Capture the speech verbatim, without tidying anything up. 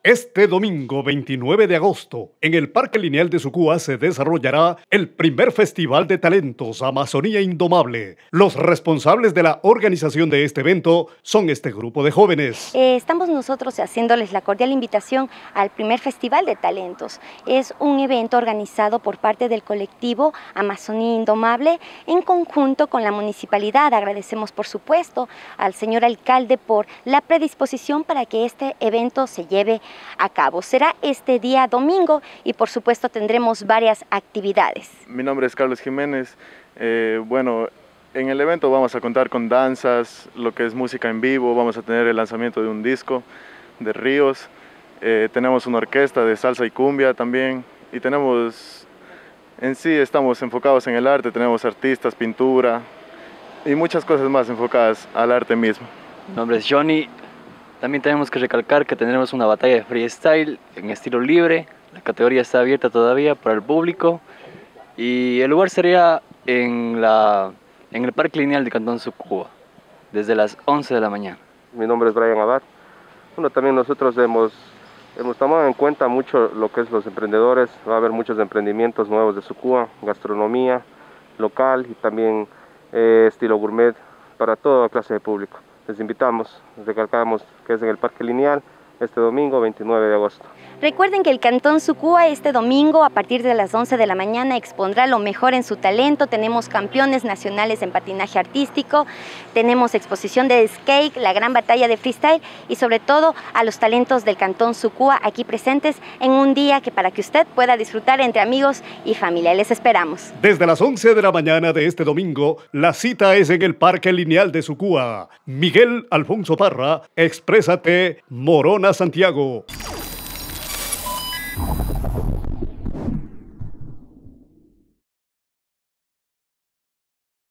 Este domingo veintinueve de agosto, en el Parque Lineal de Sucúa se desarrollará el primer Festival de Talentos Amazonía Indomable. Los responsables de la organización de este evento son este grupo de jóvenes. Eh, estamos nosotros haciéndoles la cordial invitación al primer Festival de Talentos. Es un evento organizado por parte del colectivo Amazonía Indomable en conjunto con la municipalidad. Agradecemos por supuesto al señor alcalde por la predisposición para que este evento se lleve a cabo. Será este día domingo y por supuesto tendremos varias actividades. Mi nombre es Carlos Jiménez. Eh, bueno, en el evento vamos a contar con danzas, lo que es música en vivo, vamos a tener el lanzamiento de un disco de Ríos, eh, tenemos una orquesta de salsa y cumbia también, y tenemos, en sí estamos enfocados en el arte, tenemos artistas, pintura y muchas cosas más enfocadas al arte mismo. Mi nombre es Johnny. También tenemos que recalcar que tendremos una batalla de freestyle en estilo libre. La categoría está abierta todavía para el público y el lugar sería en, la, en el Parque Lineal de Cantón Sucúa, desde las once de la mañana. Mi nombre es Brian Abad. Bueno, también nosotros hemos, hemos tomado en cuenta mucho lo que es los emprendedores. Va a haber muchos emprendimientos nuevos de Sucúa, gastronomía local y también eh, estilo gourmet para toda clase de público. Les invitamos, recalcamos que es en el Parque Lineal este domingo veintinueve de agosto. Recuerden que el Cantón Sucúa este domingo a partir de las once de la mañana expondrá lo mejor en su talento. Tenemos campeones nacionales en patinaje artístico, tenemos exposición de skate, la gran batalla de freestyle y sobre todo a los talentos del Cantón Sucúa aquí presentes en un día que para que usted pueda disfrutar entre amigos y familia. Les esperamos. Desde las once de la mañana de este domingo, la cita es en el Parque Lineal de Sucúa. Miguel Alfonso Parra, Exprésate, Morona, Santiago.